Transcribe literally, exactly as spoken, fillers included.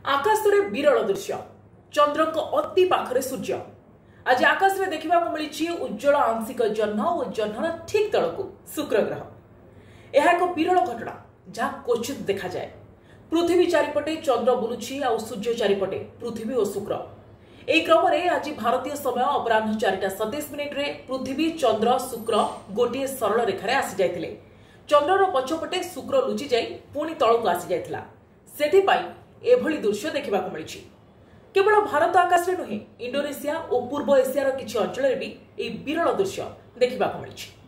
आकाशरे विरल दृश्य चंद्र अति पाखरे सूर्य आज आकाश में देखा मिली उज्जवल आंशिक जह्न और जह्नर ठीक तल को शुक्र ग्रह। यह एक विरल घटना जहाँ क्वचित देखा जाए। पृथ्वी चारिपटे चंद्र बुलुछि आ सूर्य चारिपटे पृथ्वी और शुक्र। यह क्रम में आज भारतीय समय अपराह चारिटा सतैश मिनिट्रे पृथ्वी चंद्र शुक्र गोटे सरल रेखार आसी जाते। चंद्रर पछपटे शुक्र लुचि जाई पुणी तलक आसी जाइथिला। सेथिपाई एभली दृश्य देखा मिली। केवल भारत आकाश में नुहे इंडोनेशिया और पूर्व एशियार किछि अंचल भी यह विरल दृश्य देखा मिली।